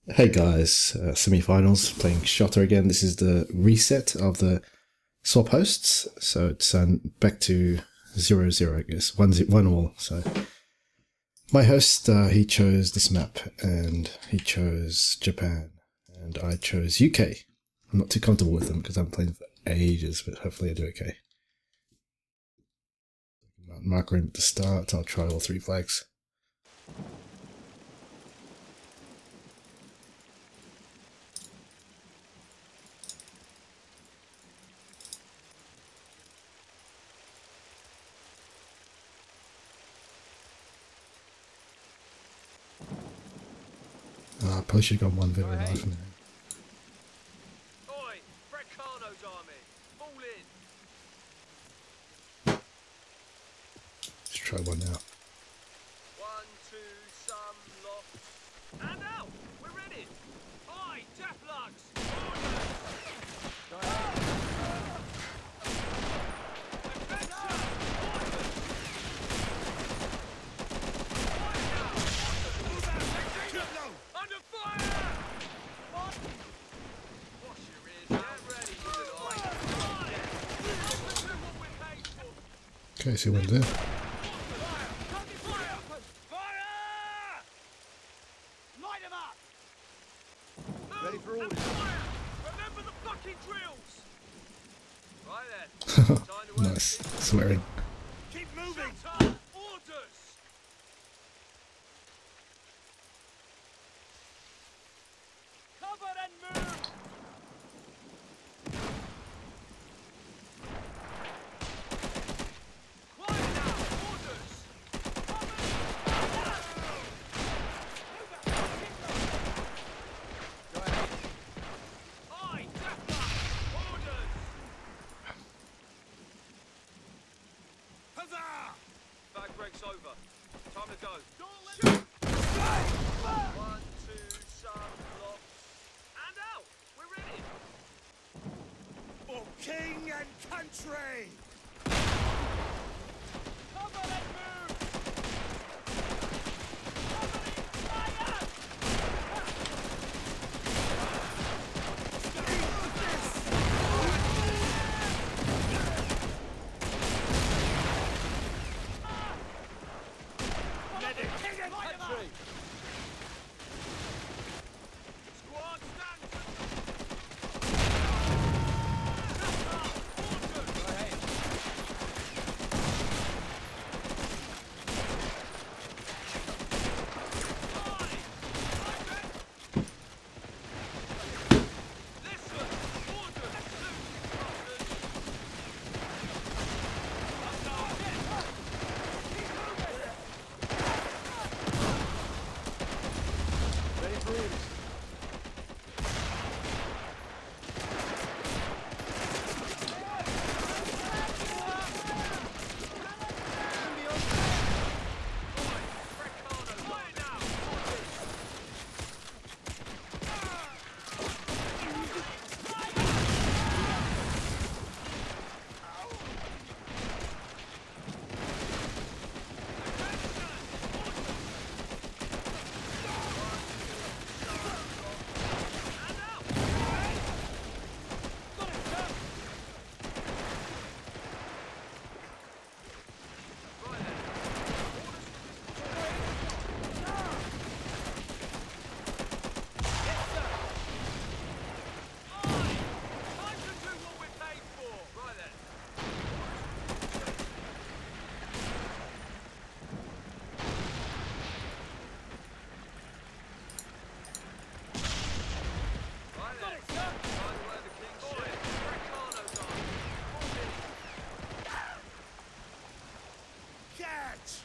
Hey guys, semi-finals, playing Shotter again. This is the reset of the swap hosts, so it's back to 0-0, I guess, 1 all. So my host, he chose this map, and he chose Japan, and I chose UK. I'm not too comfortable with them because I'm playing for ages, but hopefully I do okay. Mark room at the start. I'll try all 3 flags. I probably should have gone one bit of life now. Oi, Frecano's army, fall in. Let's try one now. 1, 2, some lock, and out. We're ready. Oi, Deathlugs, orders. Adventure, orders. Under fire! Wash your ears, get ready, Okay, see one there. Light them up! Ready for orders. Remember the fucking drills! Right then. Time to Nice. Swearing. keep moving! Orders! Cover and move! Quiet now! Orders! Go ahead. Oi, Deathlugs! Orders! Huzzah! Fag breaks over. Time to go. Shoot! 1, 2, some lock. And out! We're ready! For king and country! Cover and move! Covering fire! King and country! Squad stand! Go ahead. Listen! Order! Ready for orders. Catch!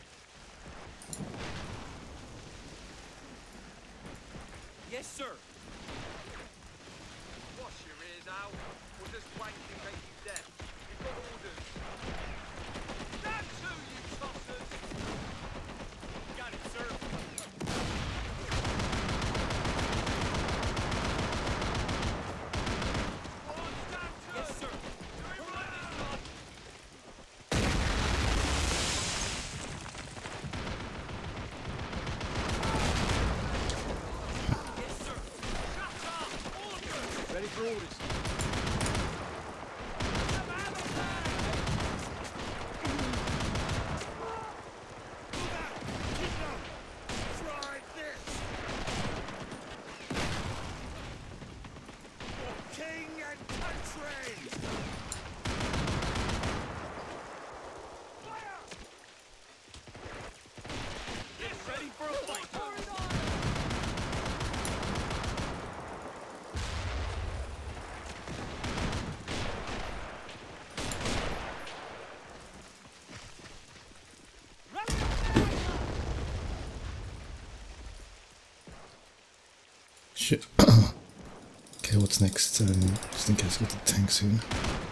Yes, sir. Wash your ears out, or does wanking make you deaf? You've got orders. That too, you tossers! Got it, sir. Squad stand to! Yes, sir. Doing right this time. Yes, sir. Shit. Okay, what's next? Just in case I get the tank soon.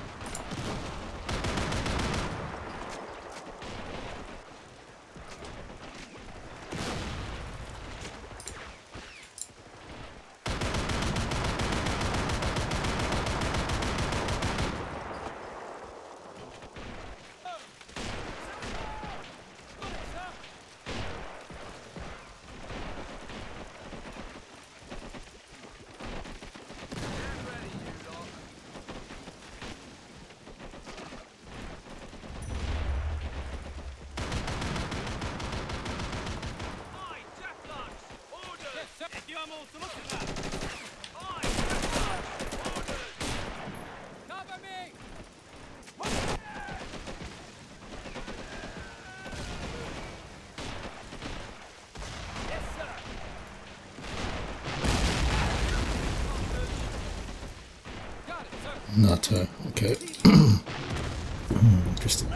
NATO, okay. Interesting.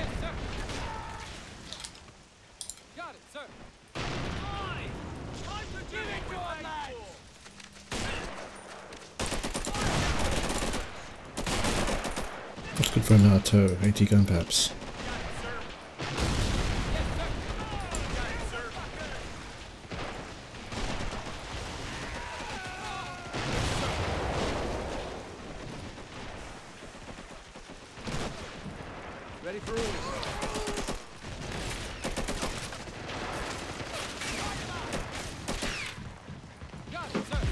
Got it, sir. Aye! Time to do it, your lads! What's good for a NATO? 80 gun perhaps. Ready for orders. Got it, sir.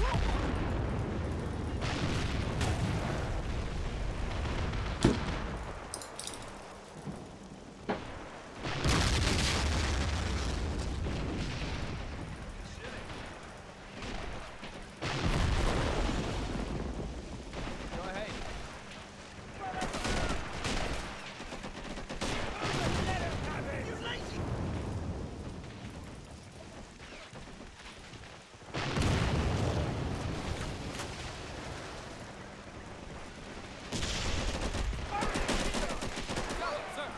Go ahead. Got it, sir.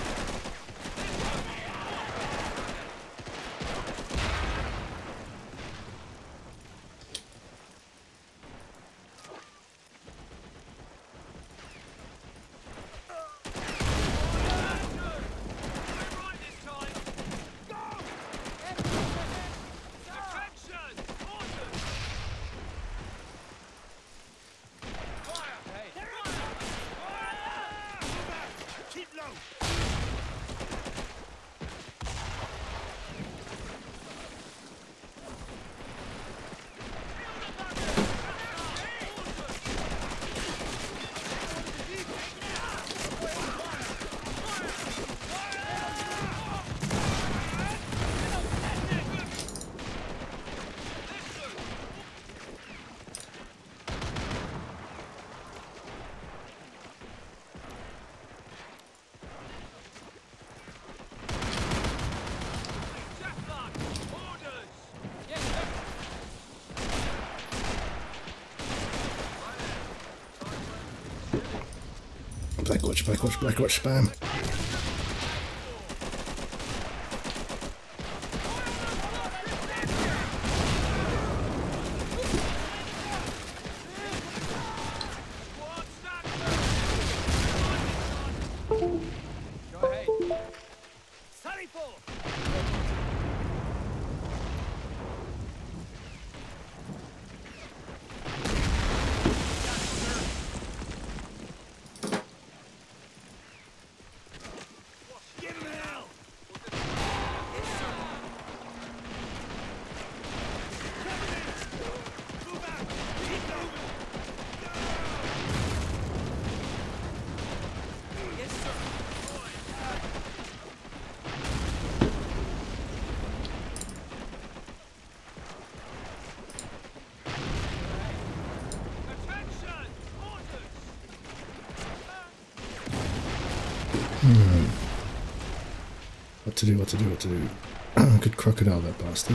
Right this time. Go! Attention! Orders! Fire! Hey! Keep low. Jacklock! Orders! Yes, sir. Blackwatch, Blackwatch, Blackwatch, spam. Squad stand Go ahead. Sally full. Give him hell. Move out. Keep moving. Yes, sir. Attention! Orders! What to do, what to do, what to do. Good crocodile, that bastard.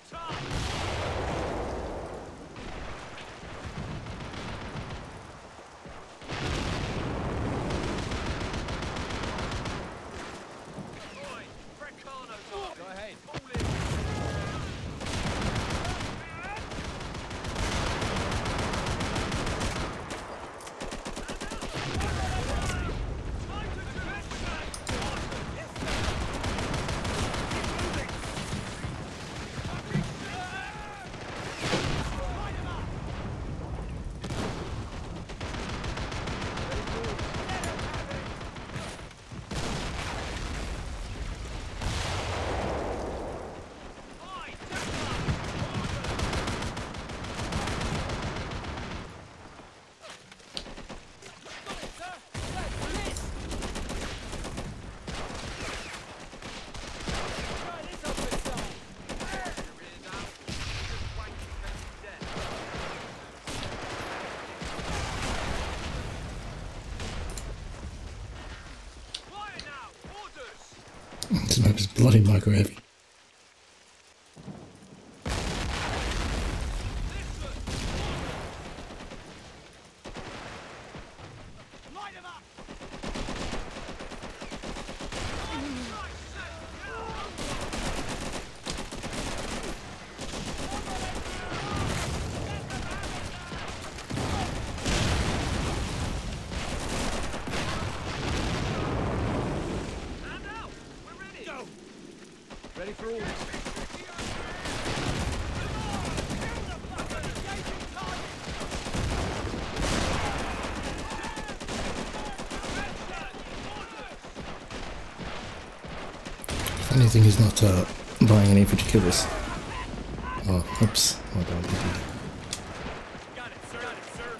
Go ahead. This map is bloody micro heavy. Ready for orders. Funny thing is not buying any infantry killers. Oh, oops. My bad. Got it, sir. Got it, sir.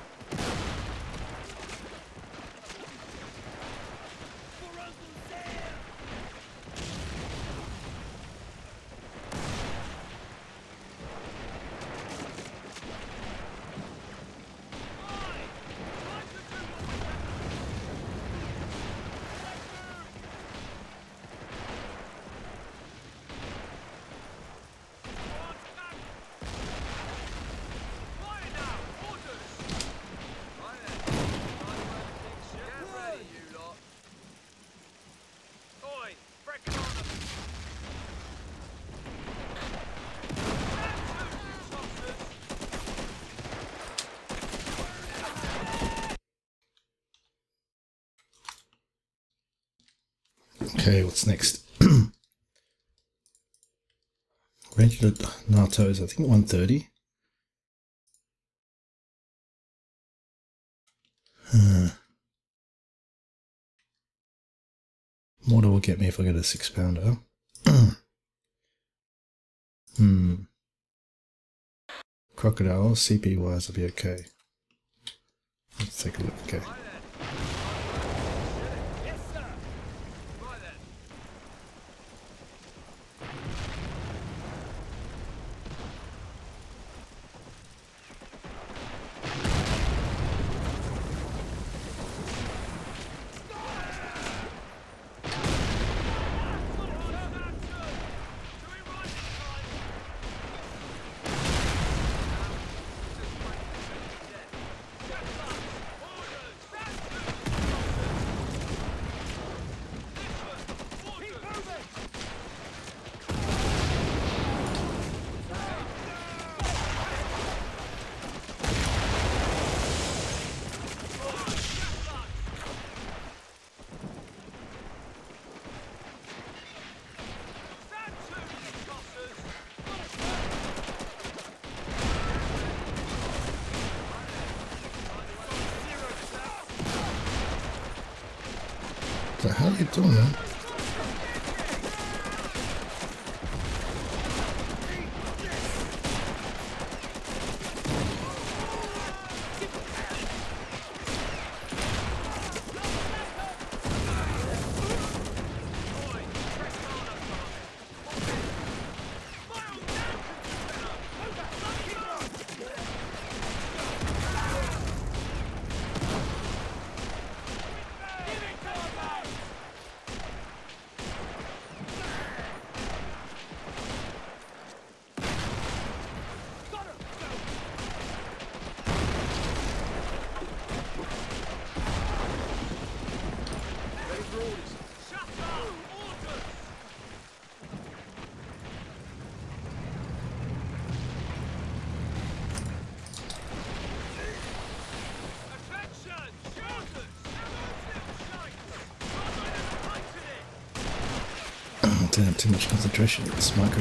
Okay, what's next? Range of NATO is I think 130. Mortar will get me if I get a 6-pounder. Crocodile, CP wise, will be okay. Let's take a look. Okay. Yes, sir. Right then. So how are you doing, man? Damn, too much concentration in this micro.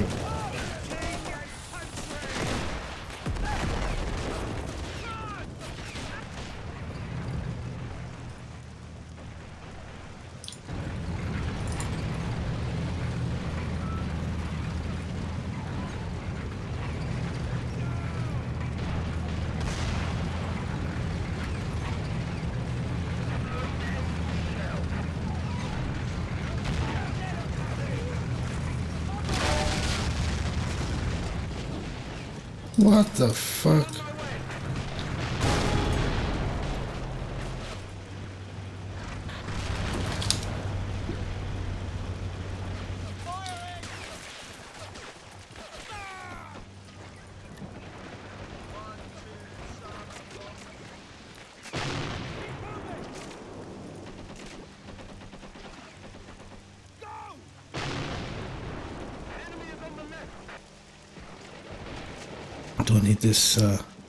What the fuck? I don't need this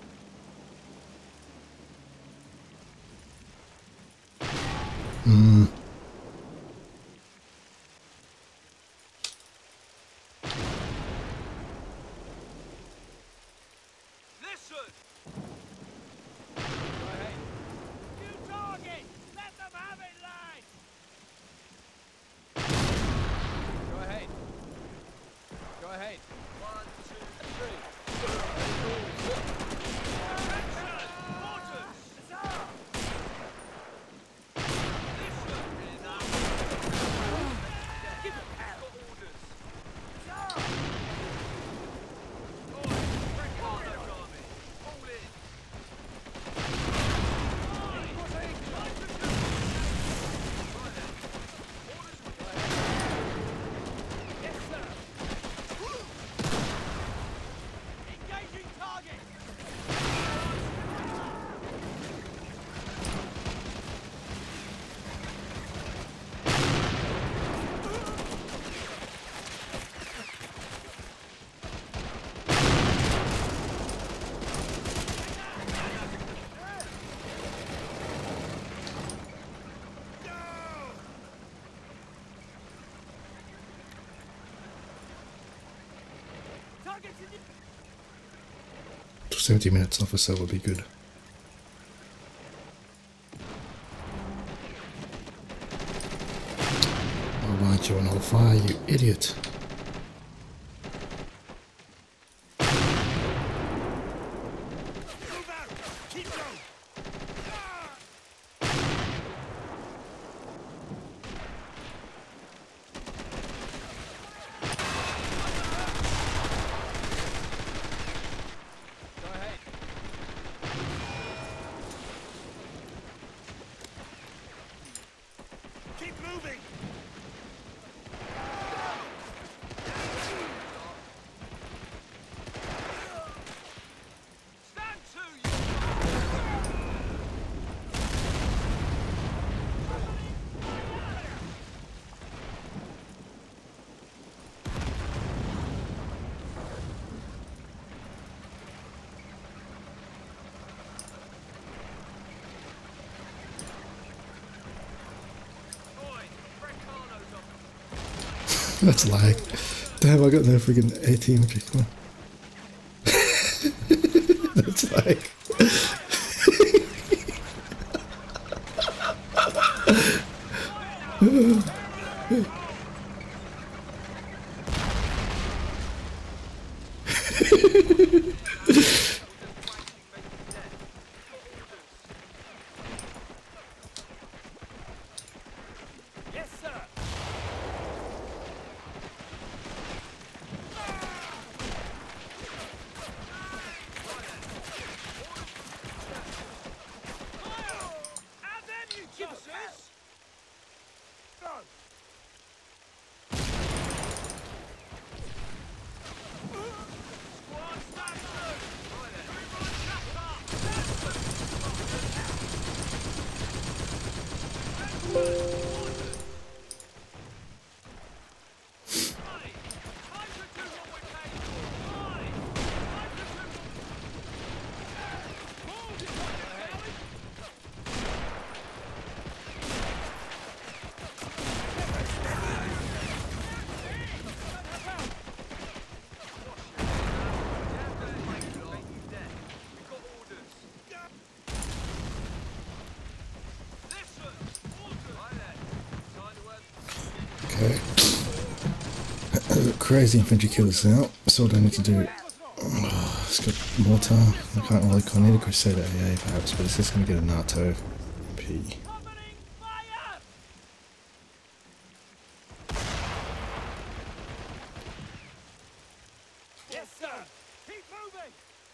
Listen! Go ahead. You target! Let them have it, lad! Go ahead. Go ahead. 1, 2, 3. to 70 minutes officer would be good. I'll light you on all fire, you idiot. Move out! Keep low! Go ahead. Keep moving! Stand to, you! Boy, Freccano's up. That's lag. Damn, I got no freaking ATM. Okay, come on. That's lag. Yes, sir! Have them, you tossers! Go! Squad, stand to! Right then. Everyone shut up! Right. Time to do what we're paid for. Right. Time to do Move, you fucking coward! Okay. Crazy infantry killers out. That's all I need to do. It's got mortar. I need a Crusader AA perhaps, but it's just going to get a NATO P. Opening fire! Yes, sir. Keep moving.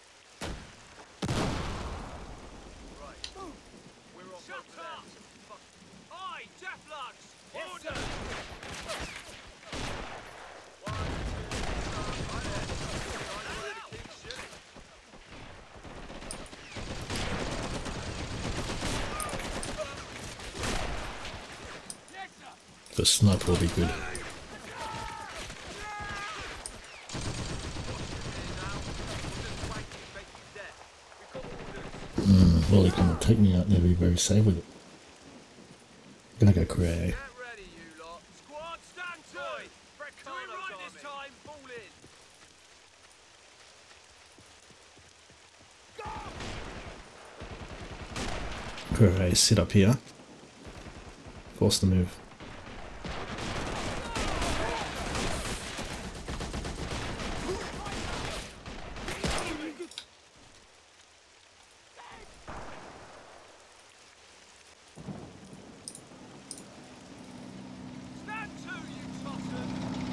Right. Move. We're off Shut over there. up. Aye, Deathlugs! Yes, Order! sir. 1, 2, 3, right there. Time to keep shooting. Yes, sir. The sniper will be good. Now, we'll just wank you, make you dead. We've got orders. Well, he can take me out there, be very safe with it. Gonna go create. Get ready, you lot. Squad, stand to! Do it right this time. Fall in. Create, sit up here. Force the move. Stand to, you tossers!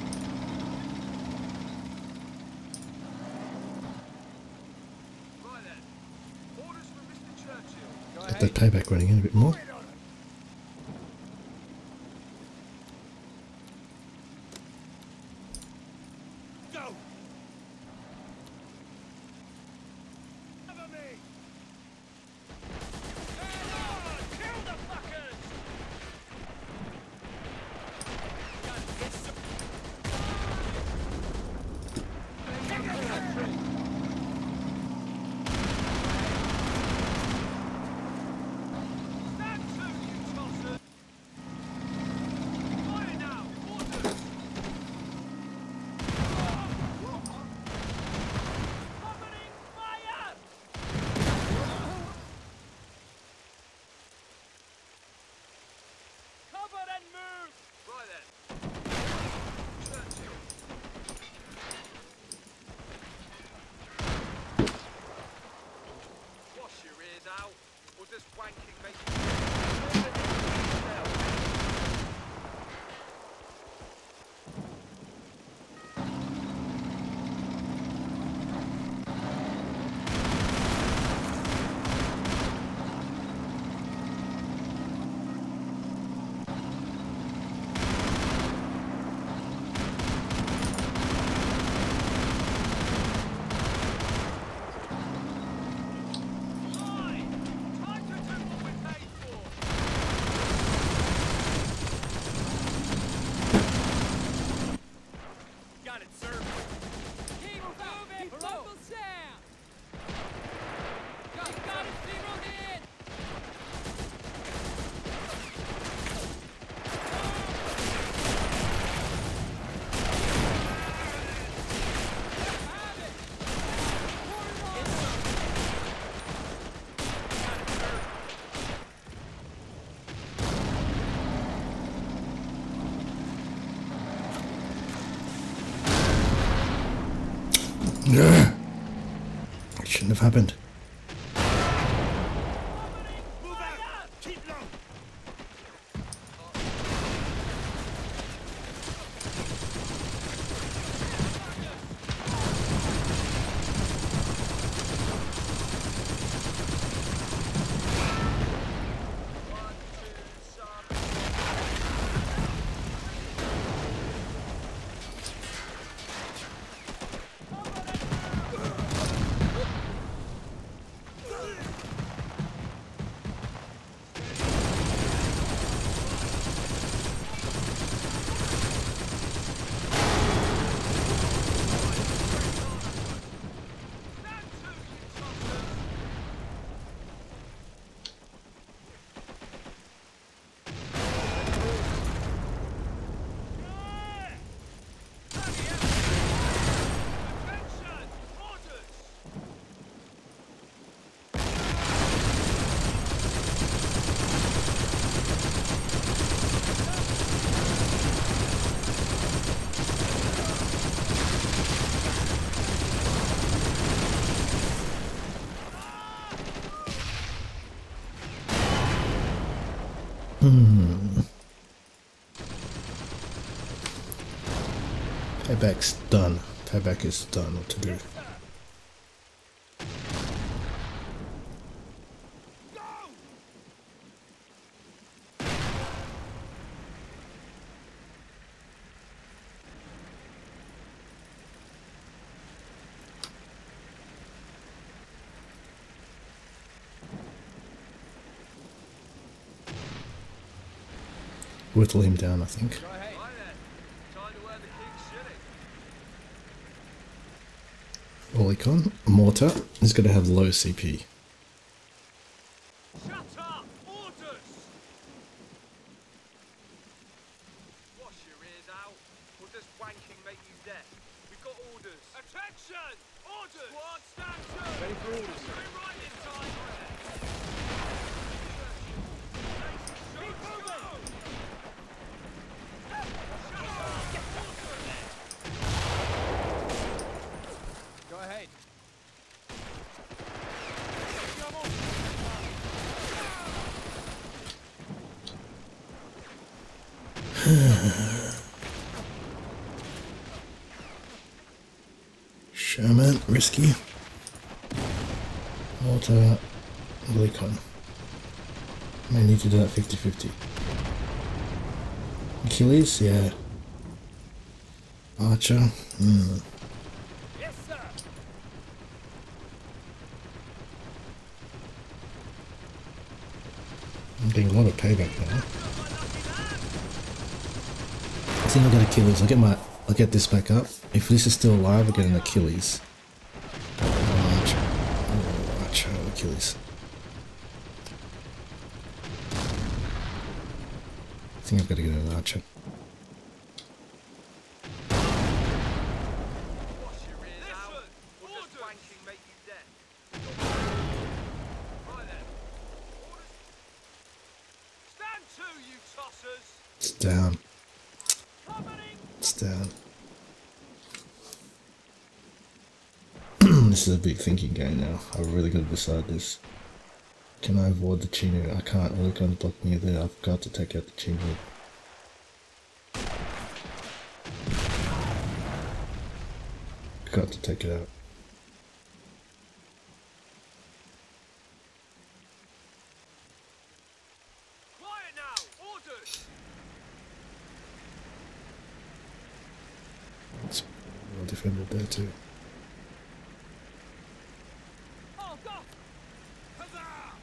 Right then. Orders from Mr. Churchill. Get that payback running in a bit more. Go. Cover me. Kill the fuckers! Stand to, you tossers! Fire now! Orders! Opening fire! Cover and move! Right then. Churchill. Wash your ears out, or does wanking make you... Aye! Time to do what we're paid for! Got it, sir. Keep moving! Local sound! Got it zeroed in! Have it! Yeah. It shouldn't have happened. Move out. Keep low. One, two, some... Payback's done. Payback is done. What to do? Whittle him down, I think. Right then. Time to earn the king's shilling. Olicon, Mortar is going to have low CP. Shut up! Orders! Wash your ears out, or does wanking make you deaf? We've got orders. Attention! Orders! Squad stand to! Ready for orders. Do it right this time! Keep moving! Go ahead. Come on. Sherman, risky. Mortar, Olicon. May need to do that 50-50. Achilles, yeah. Archer, Yes, sir. I'm getting a lot of payback now. I think I'll get Achilles. I'll get this back up. If this is still alive, I'll get an Achilles. Archer. Oh, Archer, Achilles. I think I've got to get an Archer. Wash your ears out, or does wanking make you deaf? Right then. Orders. Stand to, you tossers! It's down. Covering! It's down. This is a big thinking game now. I've really got to decide this. Can I avoid the Chino? I can't. Olicon's blocking me there. I've got to take out the Chino. Got to take it out. Quiet now! Orders! It's well defended there too. Oh, go! Huzzah!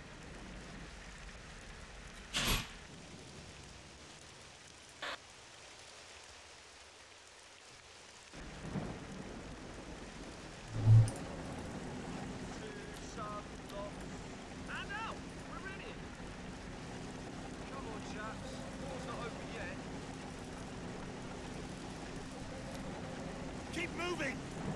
Some lots. And out! We're in it! Come on, chaps. War's not over yet. Keep moving.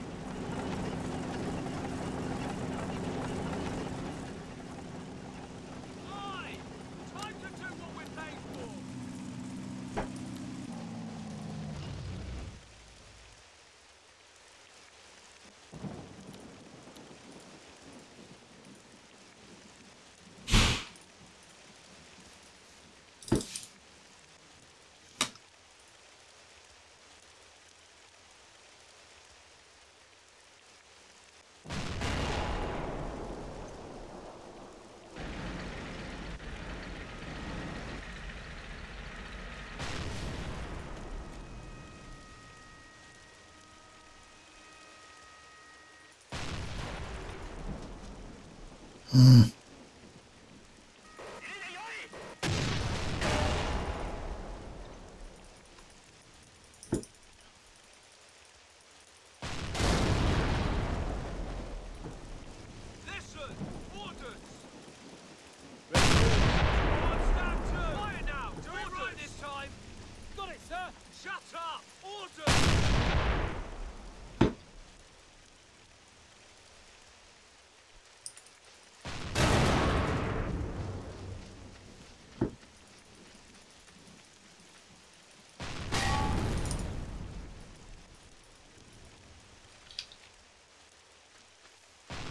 Aye! Time to do what we're paid for! Listen! Orders! Squad stand to! Quiet now! Do it right this time! Got it, sir! Shut up! Orders!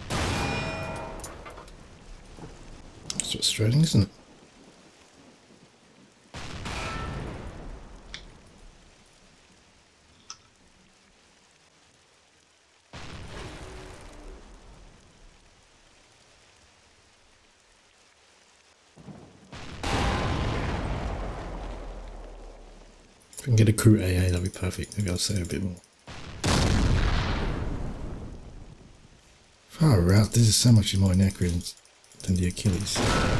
It's frustrating, isn't it? If I can get a crew AA, that'd be perfect. Maybe I'll save a bit more. Far out, this is so much more inaccurate than the Achilles.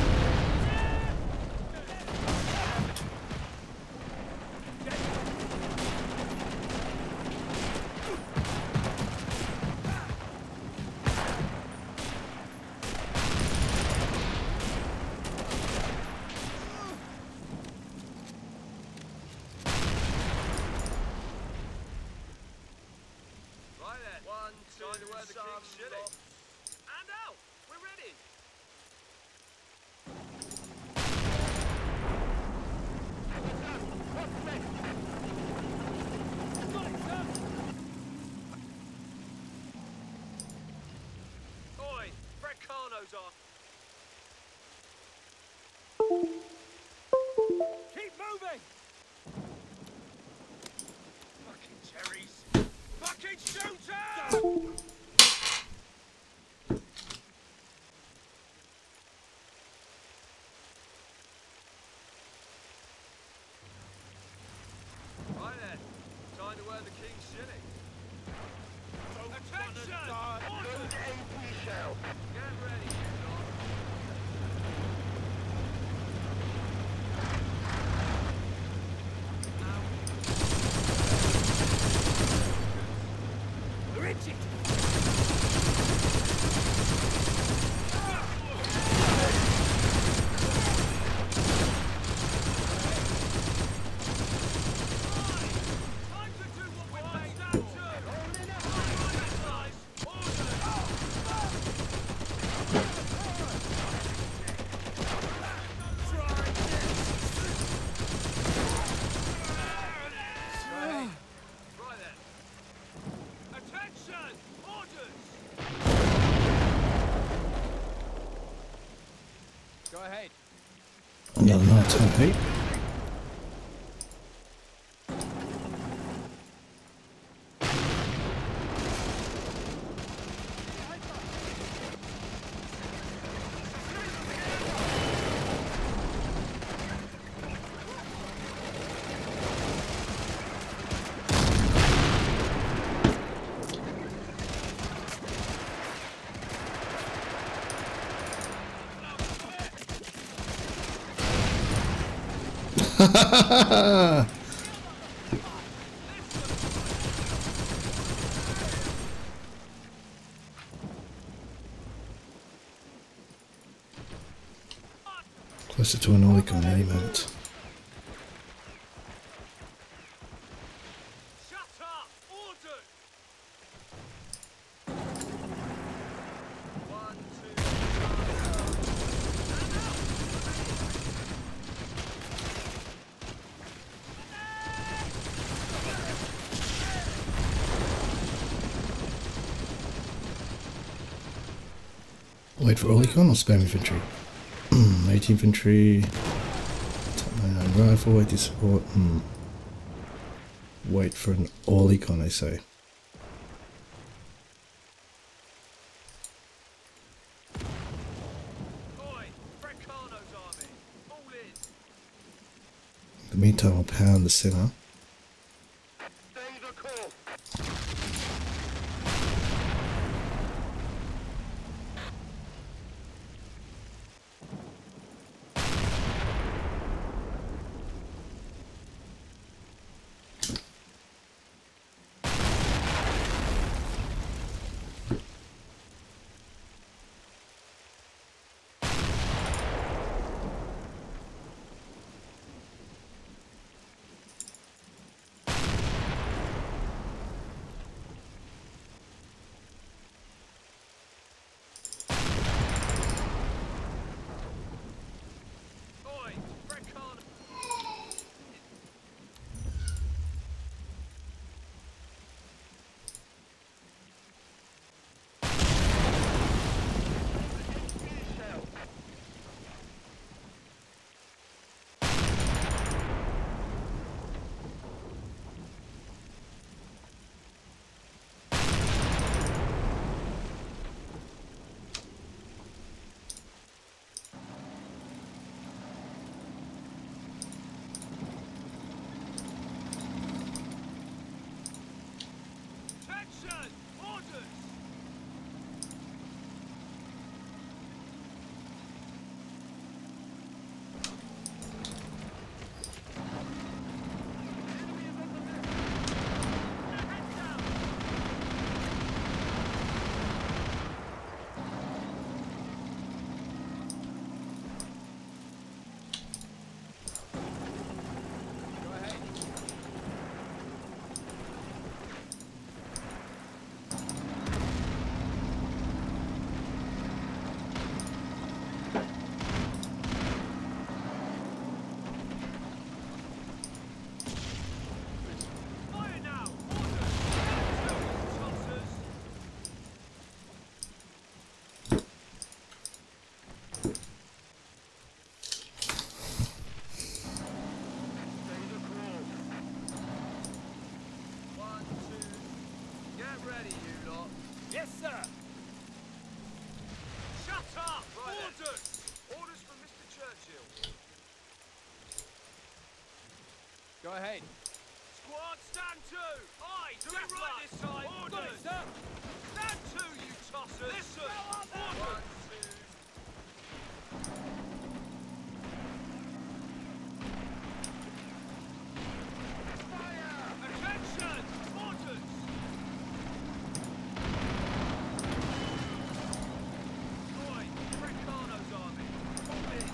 Right then. One, two, time to wear the king's shilling. And out! We're ready! Got it, sir! Oi! Fred Carno's on! Keep moving! Fucking cherries! Fucking shooter! Right then. Time to wear the king's shilling. Attention! Order! Get ready, John. Richard! Time to do what we're made to. Nice. Right then. Attention! Orders! Go ahead. Another night time, hey? Closer to an Olicon any moment. Shut up! Ordered! One, two, stand out! Wait for Olicon or spam infantry? 8 infantry, Type 99 rifle, 80 support. Wait for an Olicon, I say. Oi! Fred Carno's army! All in! In the meantime, I'll pound the center. Stay the course! Go ahead. Squad, stand to! Aye, do it right this time! Got it, Orders! sir. Stand to, you tossers! Listen! Orders! Fire! Attention! Orders! Oi, Fricano's army! Fall in!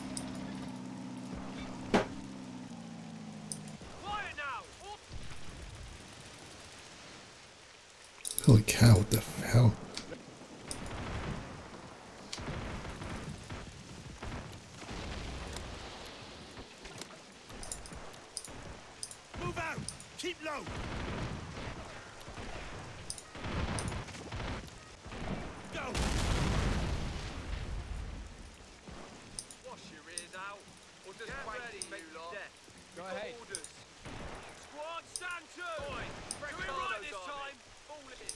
Fire now! Holy cow, what the hell? Move out! Keep low! Go! Wash your ears out, or just wait till you make your death. Go You've got ahead. orders. Squad, stand to! Oi, do it right this time! Fall in!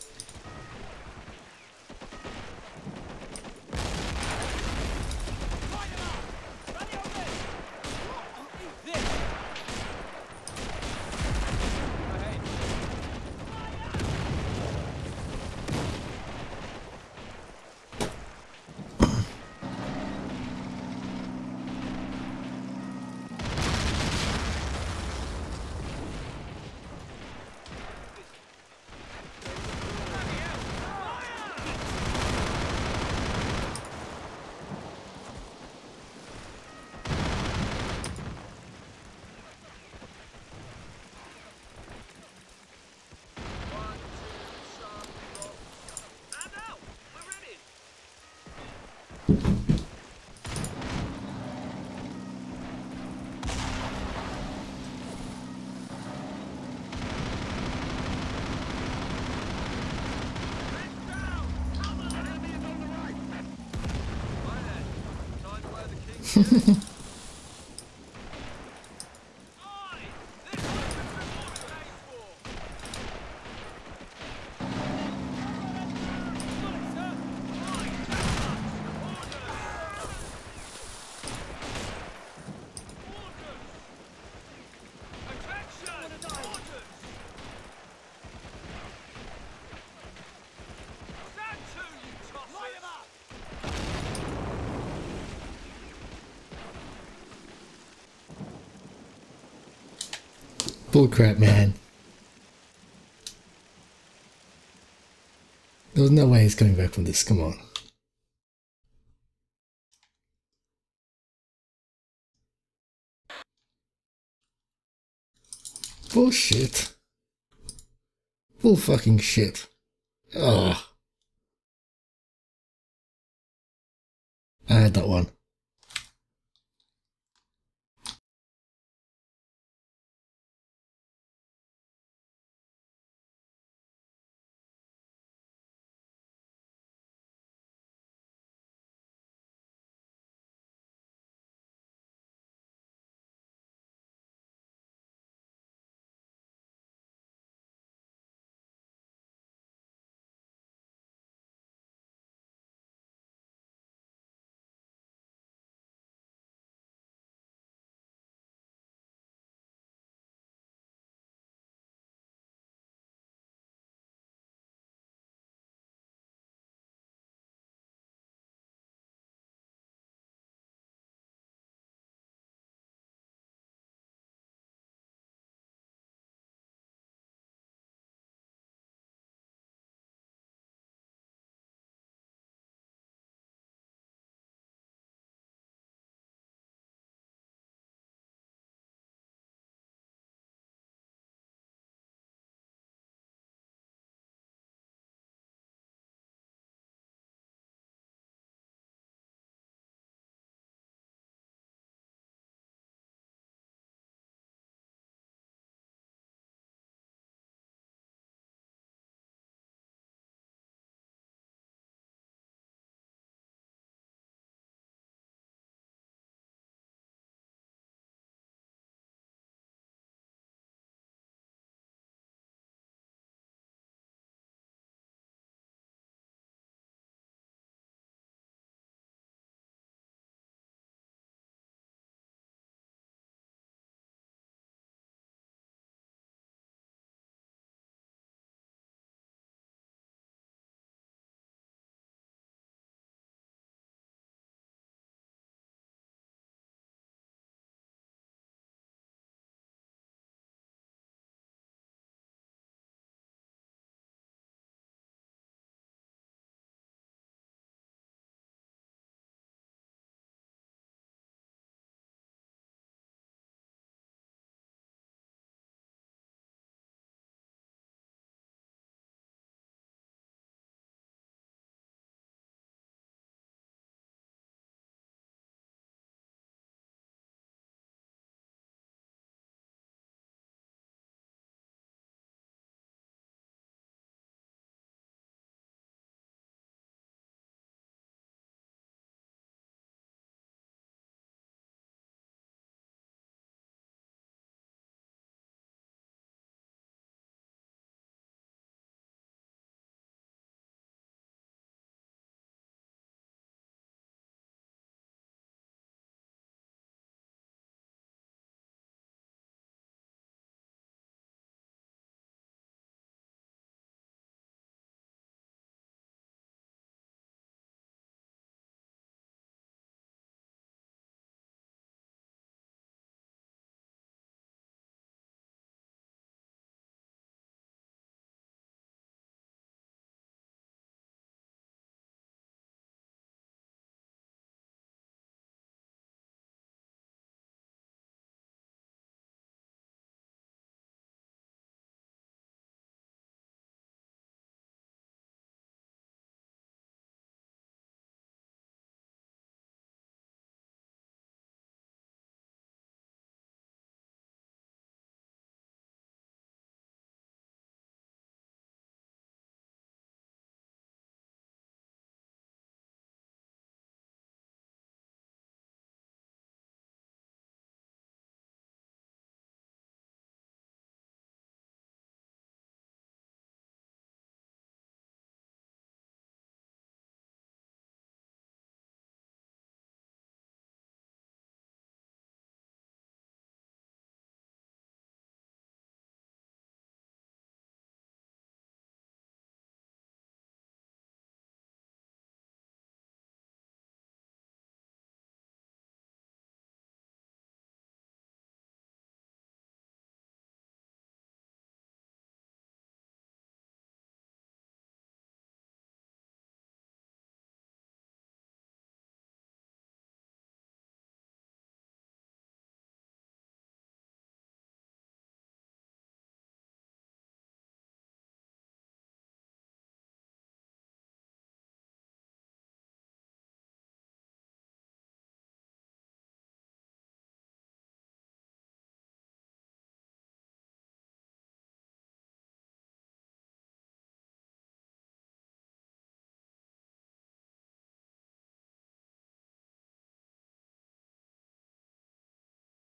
Light him up! Rally on this! Eat this! Go ahead. And out! We're ready! Heads down! Cover! Enemy is on the right! Right then. Time to wear the king's shoes. Aye! This opens before it pays for! Got it, sir. Aye, Orders! Orders! Attention! Orders! Stand to, you tossers! Light him up! Bullcrap, man. There was no way he's coming back from this, come on. Bullshit. Bull fucking shit. Ugh. I had that one.